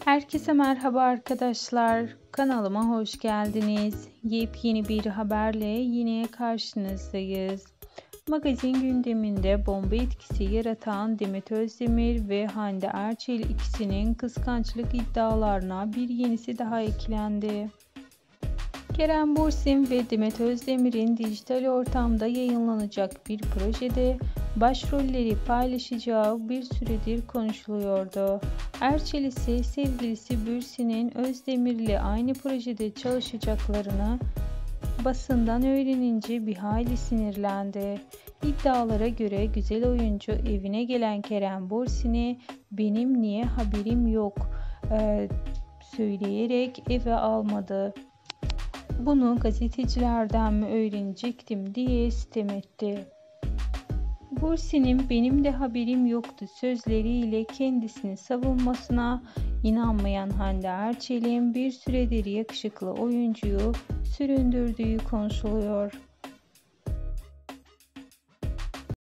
Herkese merhaba arkadaşlar. Kanalıma hoş geldiniz. Yepyeni bir haberle yine karşınızdayız. Magazin gündeminde bomba etkisi yaratan Demet Özdemir ve Hande Erçel ikisinin kıskançlık iddialarına bir yenisi daha eklendi. Kerem Bürsin ve Demet Özdemir'in dijital ortamda yayınlanacak bir projede başrolleri paylaşacağı bir süredir konuşuluyordu. Erçel ise sevgilisi Bürsin'in Özdemir'le aynı projede çalışacaklarını basından öğrenince bir hayli sinirlendi. İddialara göre güzel oyuncu evine gelen Kerem Bürsin'e "benim niye haberim yok" söyleyerek eve almadı. "Bunu gazetecilerden mi öğrenecektim?" diye sitem etti. Bürsin'in "benim de haberim yoktu" sözleriyle kendisini savunmasına inanmayan Hande Erçel'in bir süredir yakışıklı oyuncuyu süründürdüğü konuşuluyor.